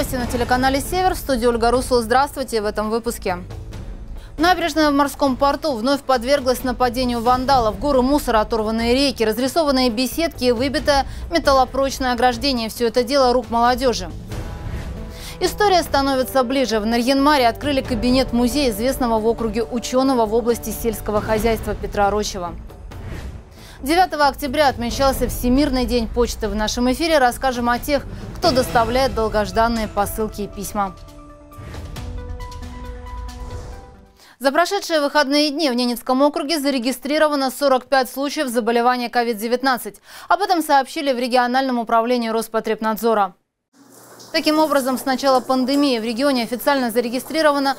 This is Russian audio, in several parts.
Новости на телеканале «Север». В студии Ольга Русул. Здравствуйте в этом выпуске. Набережная в морском порту вновь подверглась нападению вандалов. Горы мусора, оторванные реки, разрисованные беседки и выбитое металлопрочное ограждение. Все это дело рук молодежи. История становится ближе. В Нарьян-Маре открыли кабинет-музей известного в округе ученого в области сельского хозяйства Петра Рощева. 9 октября отмечался Всемирный день почты. В нашем эфире расскажем о тех, кто доставляет долгожданные посылки и письма. За прошедшие выходные дни в Ненецком округе зарегистрировано 45 случаев заболевания COVID-19. Об этом сообщили в региональном управлении Роспотребнадзора. Таким образом, с начала пандемии в регионе официально зарегистрировано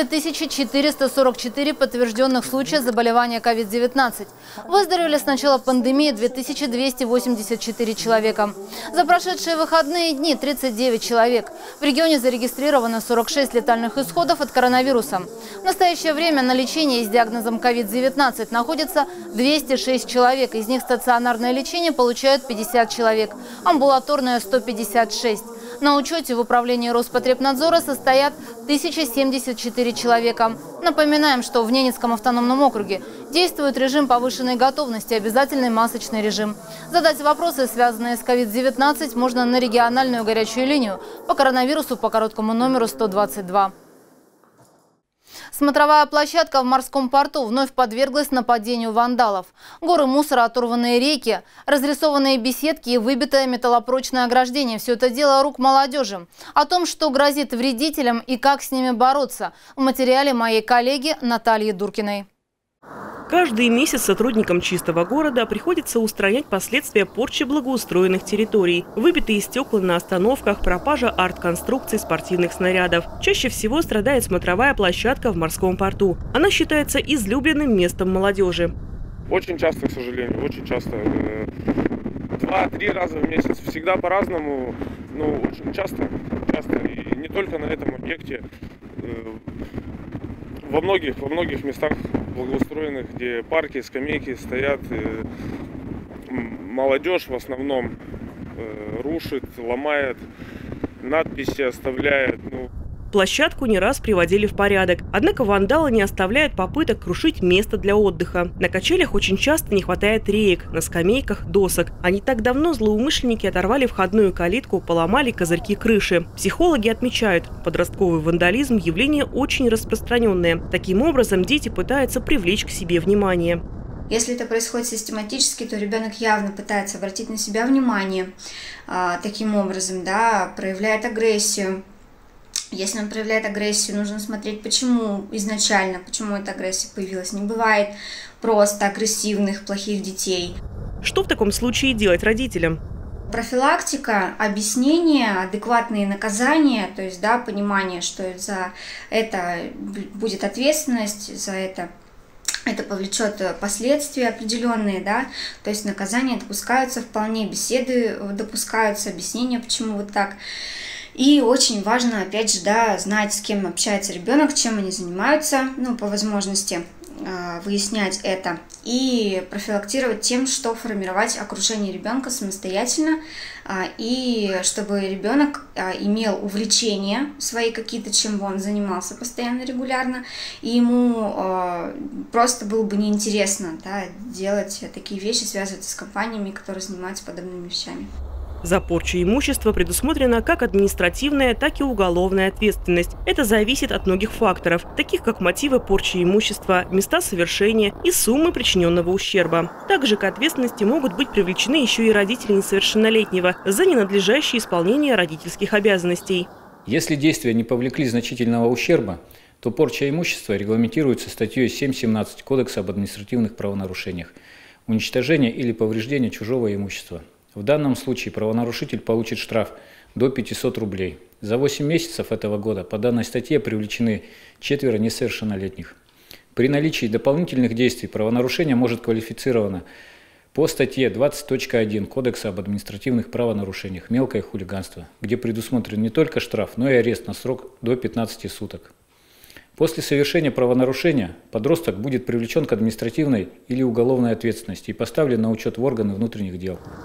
2444 подтвержденных случая заболевания COVID-19. Выздоровели с начала пандемии 2284 человека. За прошедшие выходные дни 39 человек. В регионе зарегистрировано 46 летальных исходов от коронавируса. В настоящее время на лечении с диагнозом COVID-19 находится 206 человек. Из них стационарное лечение получают 50 человек, амбулаторное – 156. На учете в управлении Роспотребнадзора состоят 1074 человека. Напоминаем, что в Ненецком автономном округе действует режим повышенной готовности, обязательный масочный режим. Задать вопросы, связанные с COVID-19, можно на региональную горячую линию по коронавирусу по короткому номеру 122. Смотровая площадка в морском порту вновь подверглась нападению вандалов. Горы мусора, оторванные реки, разрисованные беседки и выбитое металлопрочное ограждение – все это дело рук молодежи. О том, что грозит вредителям и как с ними бороться, в материале моей коллеги Натальи Дуркиной. Каждый месяц сотрудникам «Чистого города» приходится устранять последствия порчи благоустроенных территорий. Выбитые стекла на остановках, пропажа арт-конструкций спортивных снарядов. Чаще всего страдает смотровая площадка в морском порту. Она считается излюбленным местом молодежи. Очень часто, к сожалению, очень часто. 2-3 раза в месяц. Всегда по-разному, но очень часто. И не только на этом объекте. Во многих местах благоустроенных, где парки, скамейки стоят, молодежь в основном рушит, ломает, надписи оставляет. Площадку не раз приводили в порядок. Однако вандалы не оставляют попыток крушить место для отдыха. На качелях очень часто не хватает реек, на скамейках – досок. А не так давно злоумышленники оторвали входную калитку, поломали козырьки крыши. Психологи отмечают, подростковый вандализм – явление очень распространенное. Таким образом, дети пытаются привлечь к себе внимание. Если это происходит систематически, то ребенок явно пытается обратить на себя внимание. Таким образом, проявляет агрессию. Если он проявляет агрессию, нужно смотреть, почему эта агрессия появилась. Не бывает просто агрессивных, плохих детей. Что в таком случае делать родителям? Профилактика, объяснение, адекватные наказания, то есть понимание, что за это будет ответственность, за это повлечет последствия определенные, то есть наказания допускаются вполне, беседы допускаются, объяснения, почему вот так. И очень важно, опять же, знать, с кем общается ребенок, чем они занимаются, по возможности выяснять это. И профилактировать тем, что формировать окружение ребенка самостоятельно, и чтобы ребенок имел увлечения свои какие-то, чем бы он занимался постоянно, регулярно, и ему просто было бы неинтересно делать такие вещи, связываться с компаниями, которые занимаются подобными вещами. За порчу имущества предусмотрена как административная, так и уголовная ответственность. Это зависит от многих факторов, таких как мотивы порчи имущества, места совершения и суммы причиненного ущерба. Также к ответственности могут быть привлечены еще и родители несовершеннолетнего за ненадлежащее исполнение родительских обязанностей. Если действия не повлекли значительного ущерба, то порча имущества регламентируется статьей 7.17 Кодекса об административных правонарушениях – уничтожение или повреждение чужого имущества. В данном случае правонарушитель получит штраф до 500 рублей. За 8 месяцев этого года по данной статье привлечены 4 несовершеннолетних. При наличии дополнительных действий правонарушение может квалифицировано по статье 20.1 Кодекса об административных правонарушениях «Мелкое хулиганство», где предусмотрен не только штраф, но и арест на срок до 15 суток. После совершения правонарушения подросток будет привлечен к административной или уголовной ответственности и поставлен на учет в органы внутренних дел.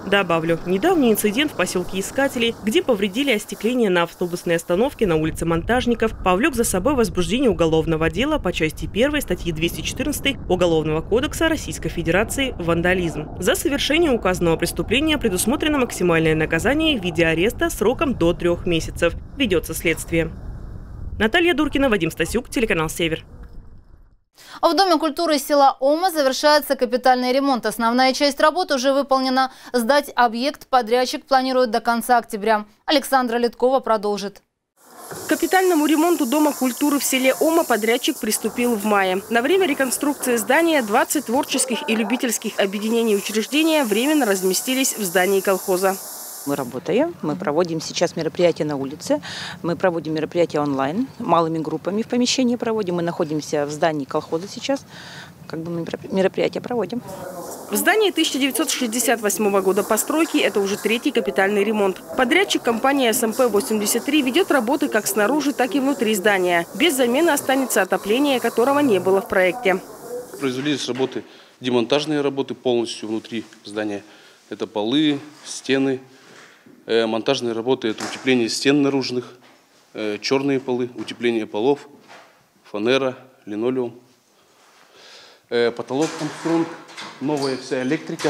Добавлю, недавний инцидент в поселке Искатели, где повредили остекление на автобусной остановке на улице Монтажников, повлек за собой возбуждение уголовного дела по части 1 статьи 214 Уголовного кодекса Российской Федерации «Вандализм». За совершение указанного преступления предусмотрено максимальное наказание в виде ареста сроком до 3 месяцев. Ведется следствие. Наталья Дуркина, Вадим Стасюк, телеканал «Север». В Доме культуры села Ома завершается капитальный ремонт. Основная часть работ уже выполнена. Сдать объект подрядчик планирует до конца октября. Александра Литкова продолжит. К капитальному ремонту Дома культуры в селе Ома подрядчик приступил в мае. На время реконструкции здания 20 творческих и любительских объединений и учреждения временно разместились в здании колхоза. Мы работаем, мы проводим сейчас мероприятия на улице, мы проводим мероприятия онлайн, малыми группами в помещении проводим. Мы находимся в здании колхоза сейчас, мы мероприятия проводим. В здании 1968 года постройки это уже 3-й капитальный ремонт. Подрядчик компания СМП-83 ведет работы как снаружи, так и внутри здания. Без замены останется отопление, которого не было в проекте. Произвелись работы, демонтажные работы полностью внутри здания. Это полы, стены. Монтажные работы – это утепление стен наружных, черные полы, утепление полов, фанера, линолеум. Потолок Армстронг, новая вся электрика,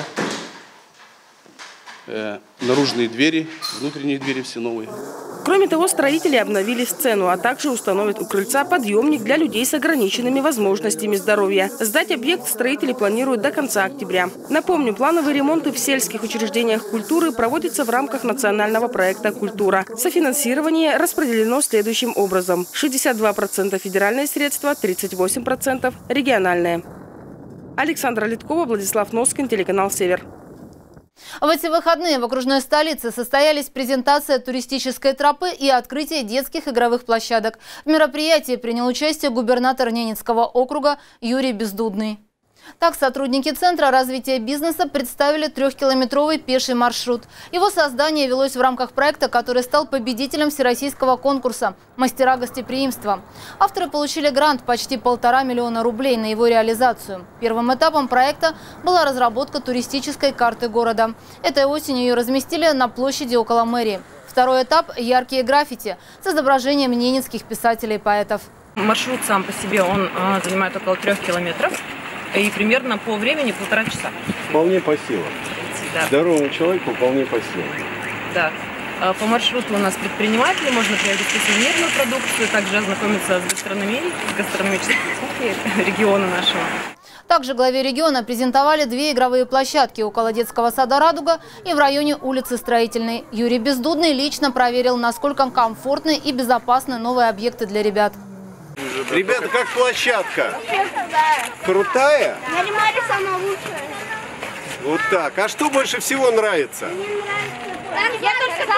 наружные двери, внутренние двери все новые. Кроме того, строители обновили сцену, а также установят у крыльца подъемник для людей с ограниченными возможностями здоровья. Сдать объект строители планируют до конца октября. Напомню, плановые ремонты в сельских учреждениях культуры проводятся в рамках национального проекта «Культура». Софинансирование распределено следующим образом. 62% федеральные средства, 38% региональные. Александра Литкова, Владислав Носкин, телеканал «Север». В эти выходные в окружной столице состоялись презентация туристической тропы и открытие детских игровых площадок. В мероприятии принял участие губернатор Ненецкого округа Юрий Бездудный. Так, сотрудники Центра развития бизнеса представили 3-километровый пеший маршрут. Его создание велось в рамках проекта, который стал победителем всероссийского конкурса «Мастера гостеприимства». Авторы получили грант почти 1,5 миллиона рублей на его реализацию. Первым этапом проекта была разработка туристической карты города. Этой осенью ее разместили на площади около мэрии. Второй этап – яркие граффити с изображением ненецких писателей и поэтов. Маршрут сам по себе он занимает около 3 километров. И примерно по времени 1,5 часа. Вполне по силам. Да. Здоровому человеку вполне по силам. Да. По маршруту у нас предприниматели, можно приобрести сувенирную продукцию, также ознакомиться с гастрономической кухней региона нашего. Также главе региона презентовали 2 игровые площадки около детского сада «Радуга» и в районе улицы Строительной. Юрий Бездудный лично проверил, насколько комфортны и безопасны новые объекты для ребят. Ребята, как площадка? Крутая? Самая лучшая. Вот так. А что больше всего нравится? Мне нравится. Я только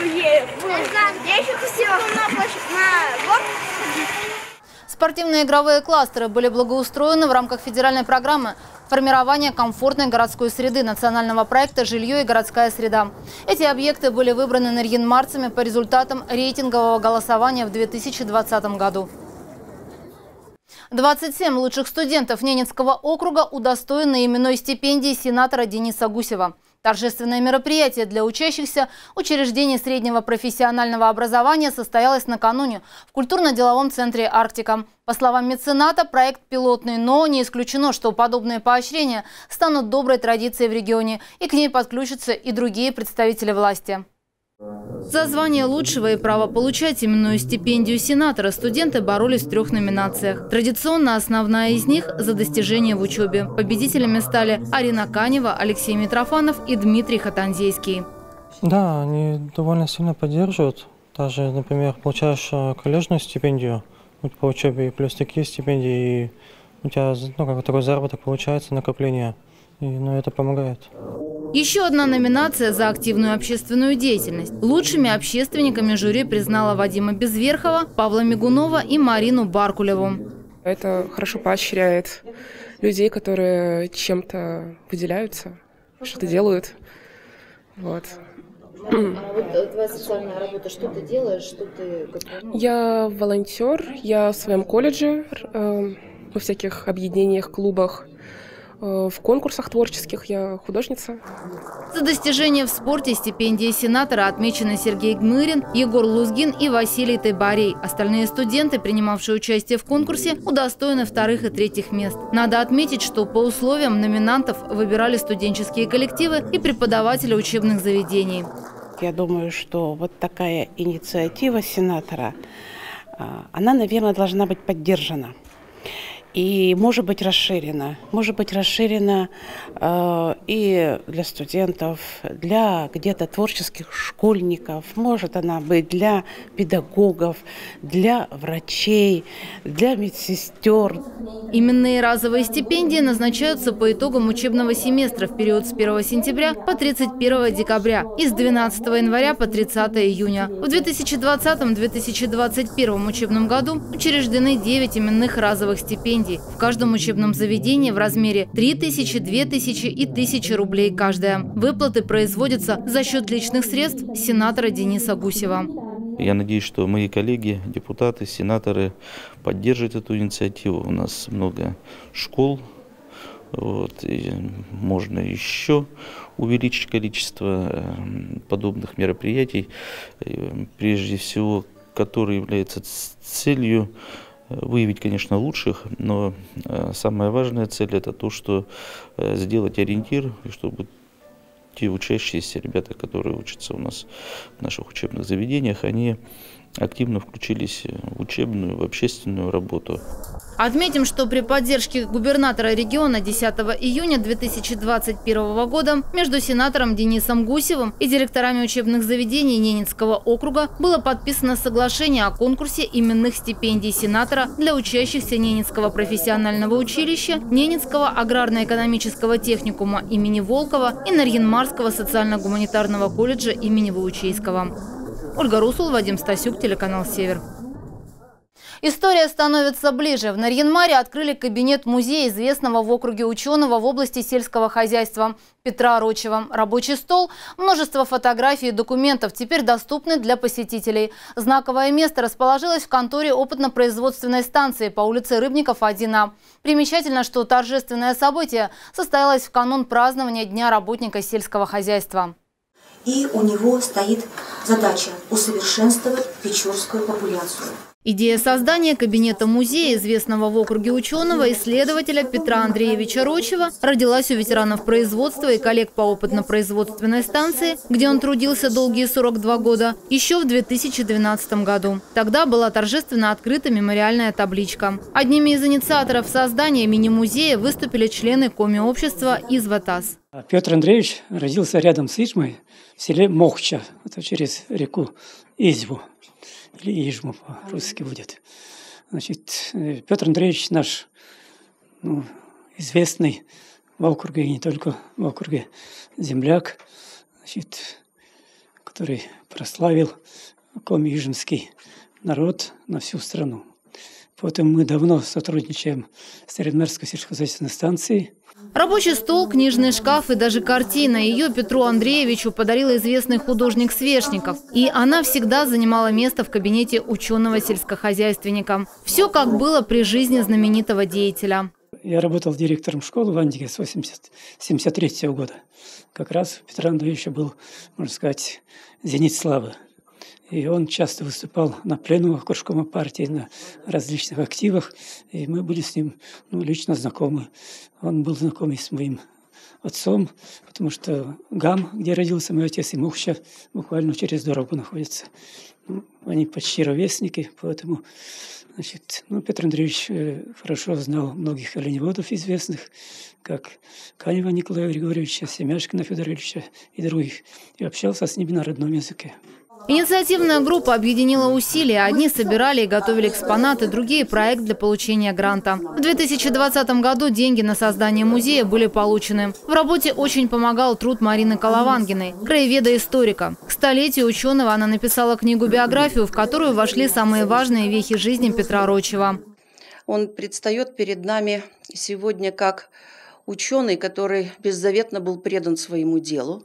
я еще хотела на горку. Спортивные игровые кластеры были благоустроены в рамках федеральной программы формирования комфортной городской среды национального проекта «Жилье и городская среда». Эти объекты были выбраны нарьян-марцами по результатам рейтингового голосования в 2020 году. 27 лучших студентов Ненецкого округа удостоены именной стипендии сенатора Дениса Гусева. Торжественное мероприятие для учащихся учреждений среднего профессионального образования состоялось накануне в культурно-деловом центре «Арктика». По словам мецената, проект пилотный, но не исключено, что подобные поощрения станут доброй традицией в регионе, и к ней подключатся и другие представители власти. За звание лучшего и право получать именную стипендию сенатора студенты боролись в 3 номинациях. Традиционно основная из них – за достижения в учебе. Победителями стали Арина Канева, Алексей Митрофанов и Дмитрий Хатанзейский. Да, они довольно сильно поддерживают. Даже, например, получаешь коллежную стипендию по учебе, и плюс такие стипендии, и у тебя такой заработок получается, накопление. Но это помогает. Еще одна номинация за активную общественную деятельность. Лучшими общественниками жюри признала Вадима Безверхова, Павла Мигунова и Марину Баркулеву. Это хорошо поощряет людей, которые чем-то выделяются, что-то делают. Вот. А вот твоя социальная работа, что ты делаешь, что ты... Я волонтер, я в своем колледже, во всяких объединениях, клубах. В конкурсах творческих я художница. За достижения в спорте стипендии сенатора отмечены Сергей Гмырин, Егор Лузгин и Василий Тайбарей. Остальные студенты, принимавшие участие в конкурсе, удостоены 2-х и 3-х мест. Надо отметить, что по условиям номинантов выбирали студенческие коллективы и преподаватели учебных заведений. Я думаю, что вот такая инициатива сенатора, она, наверное, должна быть поддержана. И может быть расширена. Может быть расширена и для студентов, для где-то творческих школьников. Может она быть для педагогов, для врачей, для медсестер. Именные разовые стипендии назначаются по итогам учебного семестра в период с 1 сентября по 31 декабря и с 12 января по 30 июня. В 2020-2021 учебном году учреждены 9 именных разовых стипендий. В каждом учебном заведении в размере 3000, 2000 и 1000 рублей каждая. Выплаты производятся за счет личных средств сенатора Дениса Гусева. Я надеюсь, что мои коллеги, депутаты, сенаторы поддержат эту инициативу. У нас много школ, и можно еще увеличить количество подобных мероприятий, прежде всего, которые являются целью выявить, конечно, лучших, но самая важная цель – это то, что сделать ориентир, чтобы те учащиеся ребята, которые учатся у нас в наших учебных заведениях, они активно включились в учебную, в общественную работу. Отметим, что при поддержке губернатора региона 10 июня 2021 года между сенатором Денисом Гусевым и директорами учебных заведений Ненецкого округа было подписано соглашение о конкурсе именных стипендий сенатора для учащихся Ненецкого профессионального училища, Ненецкого аграрно-экономического техникума имени Волкова и Нарьян-Марского социально-гуманитарного колледжа имени Ваучейского. Ольга Русул, Вадим Стасюк, телеканал «Север». История становится ближе. В Нарьян-Маре открыли кабинет-музей известного в округе ученого в области сельского хозяйства Петра Рочева. Рабочий стол, множество фотографий и документов теперь доступны для посетителей. Знаковое место расположилось в конторе опытно-производственной станции по улице Рыбников, 1А. Примечательно, что торжественное событие состоялось в канун празднования Дня работника сельского хозяйства. И у него стоит задача усовершенствовать печорскую популяцию. Идея создания кабинета-музея известного в округе ученого исследователя Петра Андреевича Рочева родилась у ветеранов производства и коллег по опытно-производственной станции, где он трудился долгие 42 года, еще в 2012 году. Тогда была торжественно открыта мемориальная табличка. Одними из инициаторов создания мини-музея выступили члены коми-общества из ВАТАС. Петр Андреевич родился рядом с Ижмой в селе Мохча, это через реку Изьму, или Ижму по-русски будет. Значит, Петр Андреевич наш известный в округе, и не только в округе, земляк, значит, который прославил коми-ижмский народ на всю страну. Поэтому мы давно сотрудничаем с Нарьян-Марской сельскохозяйственной станцией. Рабочий стол, книжный шкаф и даже картина. Ее Петру Андреевичу подарил известный художник Свешников. И она всегда занимала место в кабинете ученого-сельскохозяйственника. Все как было при жизни знаменитого деятеля. Я работал директором школы в Андиге с 1973 года. Как раз у Петра Андреевича был, можно сказать, зенит славы. И он часто выступал на пленумах кружкома партии, на различных активах. И мы были с ним лично знакомы. Он был знаком и с моим отцом, потому что Гам, где родился мой отец, и Мухча буквально через дорогу находятся. Они почти ровесники, поэтому Петр Андреевич хорошо знал многих оленеводов известных, как Канева Николая Григорьевича, Семяшкина Федоровича и других, и общался с ними на родном языке. Инициативная группа объединила усилия. Одни собирали и готовили экспонаты, другие – проект для получения гранта. В 2020 году деньги на создание музея были получены. В работе очень помогал труд Марины Коловангиной, краеведа-историка. К столетию ученого она написала книгу-биографию, в которую вошли самые важные вехи жизни Петра Рочева. Он предстает перед нами сегодня как ученый, который беззаветно был предан своему делу.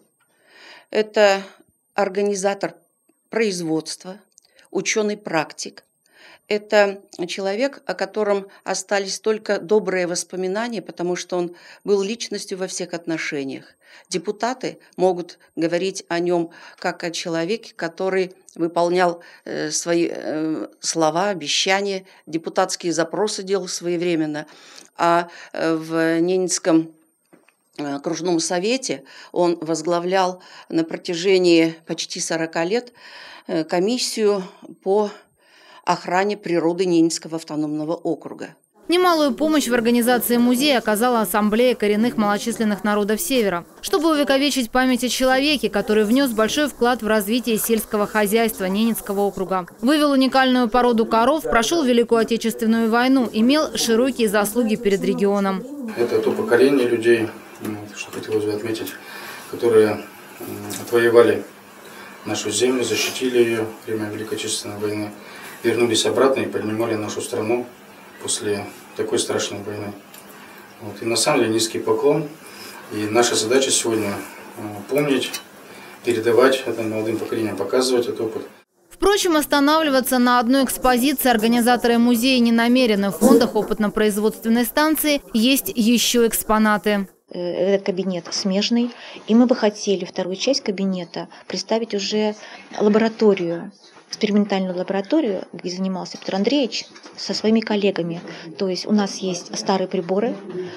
Это организатор производства, ученый-практик, Это человек, о котором остались только добрые воспоминания, потому что он был личностью во всех отношениях. Депутаты могут говорить о нем как о человеке, который выполнял свои слова, обещания, депутатские запросы делал своевременно. А в Ненецком окружном совете он возглавлял на протяжении почти 40 лет комиссию по охране природы Ненецкого автономного округа. Немалую помощь в организации музея оказала Ассамблея коренных малочисленных народов Севера. Чтобы увековечить память о человеке, который внес большой вклад в развитие сельского хозяйства Ненецкого округа. Вывел уникальную породу коров, прошел Великую Отечественную войну, имел широкие заслуги перед регионом. Это то поколение людей, что хотелось бы отметить, которые отвоевали нашу землю, защитили ее во время Великой Отечественной войны, вернулись обратно и поднимали нашу страну после такой страшной войны. И на самом деле низкий поклон. И наша задача сегодня помнить, передавать этим молодым поколениям, показывать этот опыт. Впрочем, останавливаться на одной экспозиции организаторы музея не намерены. В фондах опытно-производственной станции есть еще экспонаты. Этот кабинет смежный, и мы бы хотели вторую часть кабинета представить уже лабораторию, экспериментальную лабораторию, где занимался Петр Андреевич со своими коллегами. То есть у нас есть старые приборы,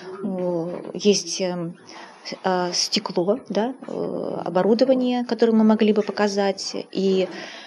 есть стекло, да, оборудование, которое мы могли бы показать, и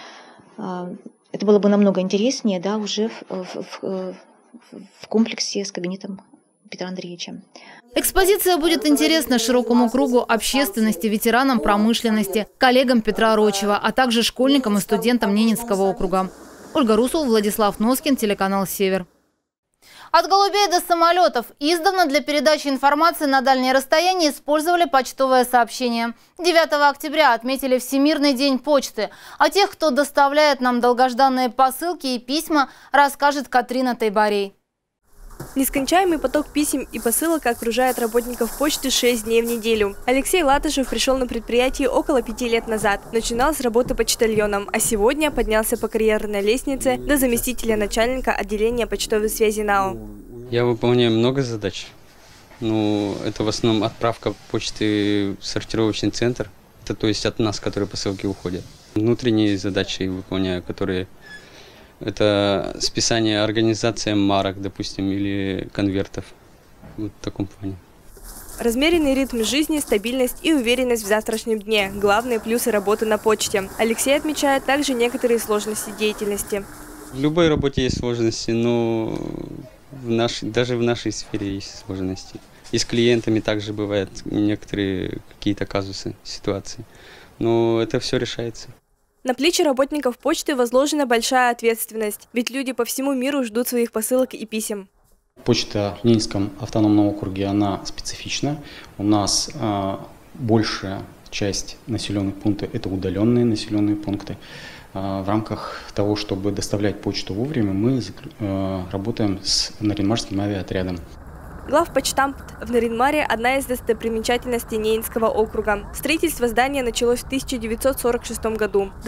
это было бы намного интереснее, да, уже в комплексе с кабинетом Петра Андреевича. Экспозиция будет интересна широкому кругу общественности, ветеранам промышленности, коллегам Петра Рочева, а также школьникам и студентам Ненецкого округа. Ольга Русул, Владислав Носкин, телеканал «Север». От голубей до самолетов. Издавна для передачи информации на дальние расстояния использовали почтовое сообщение. 9 октября отметили Всемирный день почты. О тех, кто доставляет нам долгожданные посылки и письма, расскажет Катрина Тайбарей. Нескончаемый поток писем и посылок окружает работников почты 6 дней в неделю. Алексей Латышев пришел на предприятие около 5 лет назад. Начинал с работы почтальоном, а сегодня поднялся по карьерной лестнице до заместителя начальника отделения почтовой связи НАО. Я выполняю много задач. Это в основном отправка почты в сортировочный центр. Это то есть от нас, которые посылки уходят. Внутренние задачи выполняю, которые... Это списание организациям марок, допустим, или конвертов. Вот в таком плане. Размеренный ритм жизни, стабильность и уверенность в завтрашнем дне – главные плюсы работы на почте. Алексей отмечает также некоторые сложности деятельности. В любой работе есть сложности, но даже в нашей сфере есть сложности. И с клиентами также бывают некоторые какие-то казусы, ситуации. Но это все решается. На плечи работников почты возложена большая ответственность, ведь люди по всему миру ждут своих посылок и писем. Почта в Ненецком автономном округе, она специфична. У нас большая часть населенных пунктов – это удаленные населенные пункты. В рамках того, чтобы доставлять почту вовремя, мы работаем с Нарьян-Марским авиаотрядом. Главпочтамт в Нарьян-Маре – одна из достопримечательностей Ненецкого округа. Строительство здания началось в 1946 году. До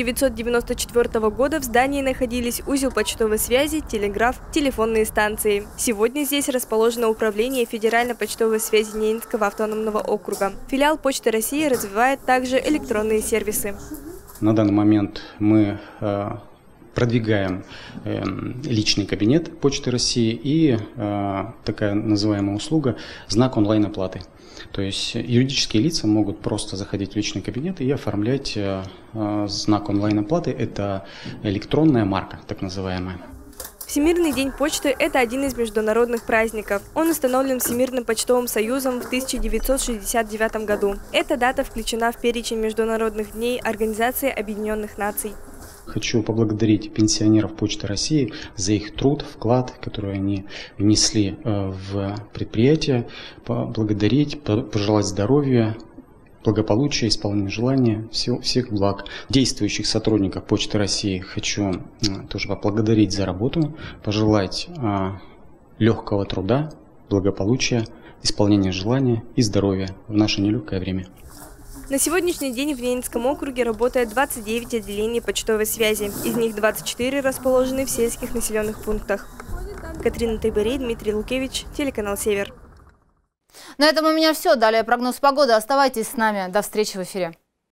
1994 года в здании находились узел почтовой связи, телеграф, телефонные станции. Сегодня здесь расположено управление Федеральной почтовой связи Ненецкого автономного округа. Филиал Почты России развивает также электронные сервисы. На данный момент мы продвигаем личный кабинет Почты России и такая называемая услуга «Знак онлайн-оплаты». То есть юридические лица могут просто заходить в личный кабинет и оформлять знак онлайн-оплаты. Это электронная марка, так называемая. Всемирный день почты – это один из международных праздников. Он установлен Всемирным почтовым союзом в 1969 году. Эта дата включена в перечень международных дней Организации Объединенных Наций. Хочу поблагодарить пенсионеров Почты России за их труд, вклад, который они внесли в предприятие, поблагодарить, пожелать здоровья, благополучия, исполнения желания, всех благ. Действующих сотрудников Почты России хочу тоже поблагодарить за работу, пожелать легкого труда, благополучия, исполнения желания и здоровья в наше нелегкое время. На сегодняшний день в Ненецком округе работает 29 отделений почтовой связи. Из них 24 расположены в сельских населенных пунктах. Катрина Тайберей, Дмитрий Лукевич, телеканал «Север». На этом у меня все. Далее прогноз погоды. Оставайтесь с нами. До встречи в эфире.